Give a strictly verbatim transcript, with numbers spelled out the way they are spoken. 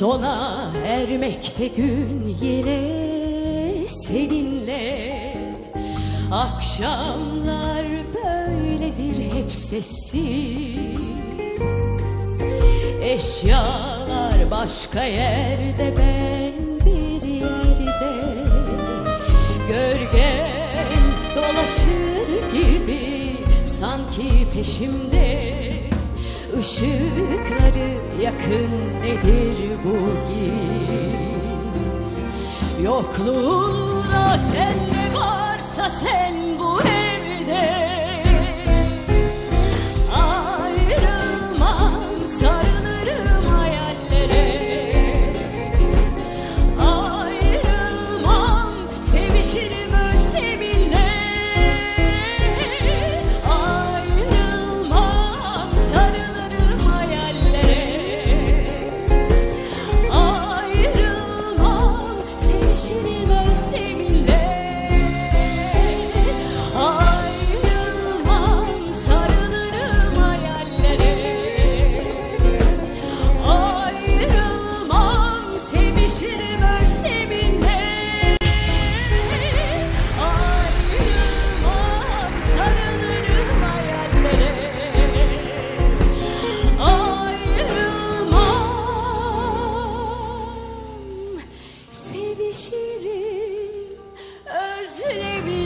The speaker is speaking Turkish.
Sona ermekte gün yine seninle. Akşamlar böyledir hep sessiz. Eşyalar başka yerde, ben bir yerde. Gölgen dolaşır gibi sanki peşimde. Işıkları yakın, nedir bu giz? Yokluğunda sen ne varsa sen bu evde. Ayrılmam, sarılırım hayallere. Ayrılmam, sevişirim özleminle. Ayrılmam, sarılırım hayallere. Ayrılmam, sevişirim özleminle. Ayrılmam, sarılırım hayallere. Ayrılmam, sevişirim özleminle. Ayrılmam, sarılırım hayallere. Ayrılmam, sevişirim özleminle.